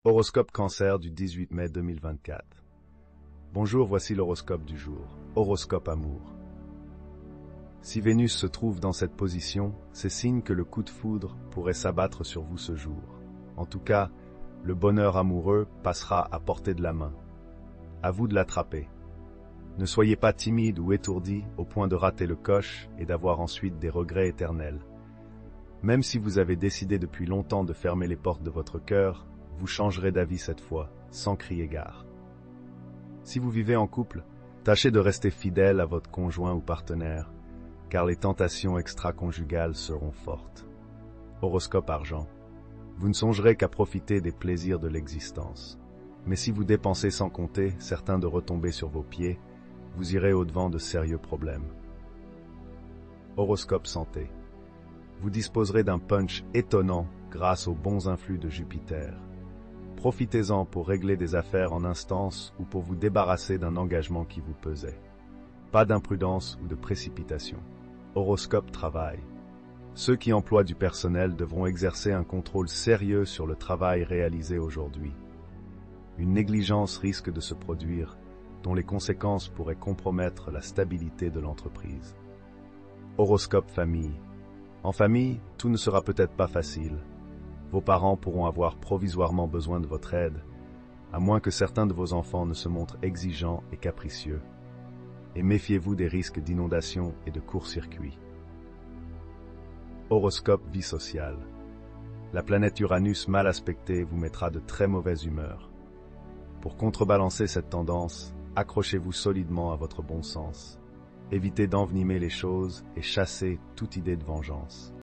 Horoscope Cancer du 18 mai 2024. Bonjour, voici l'horoscope du jour. Horoscope amour. Si Vénus se trouve dans cette position, c'est signe que le coup de foudre pourrait s'abattre sur vous ce jour. En tout cas, le bonheur amoureux passera à portée de la main. À vous de l'attraper. Ne soyez pas timide ou étourdi au point de rater le coche et d'avoir ensuite des regrets éternels. Même si vous avez décidé depuis longtemps de fermer les portes de votre cœur, vous changerez d'avis cette fois, sans crier gare. Si vous vivez en couple, tâchez de rester fidèle à votre conjoint ou partenaire, car les tentations extra-conjugales seront fortes. Horoscope argent. Vous ne songerez qu'à profiter des plaisirs de l'existence. Mais si vous dépensez sans compter, certain de retomber sur vos pieds, vous irez au-devant de sérieux problèmes. Horoscope santé. Vous disposerez d'un punch étonnant grâce aux bons influx de Jupiter. Profitez-en pour régler des affaires en instance ou pour vous débarrasser d'un engagement qui vous pesait. Pas d'imprudence ou de précipitation. Horoscope travail. Ceux qui emploient du personnel devront exercer un contrôle sérieux sur le travail réalisé aujourd'hui. Une négligence risque de se produire, dont les conséquences pourraient compromettre la stabilité de l'entreprise. Horoscope famille. En famille, tout ne sera peut-être pas facile. Vos parents pourront avoir provisoirement besoin de votre aide, à moins que certains de vos enfants ne se montrent exigeants et capricieux. Et méfiez-vous des risques d'inondation et de court-circuit. Horoscope vie sociale. La planète Uranus mal aspectée vous mettra de très mauvaise humeur. Pour contrebalancer cette tendance, accrochez-vous solidement à votre bon sens. Évitez d'envenimer les choses et chassez toute idée de vengeance.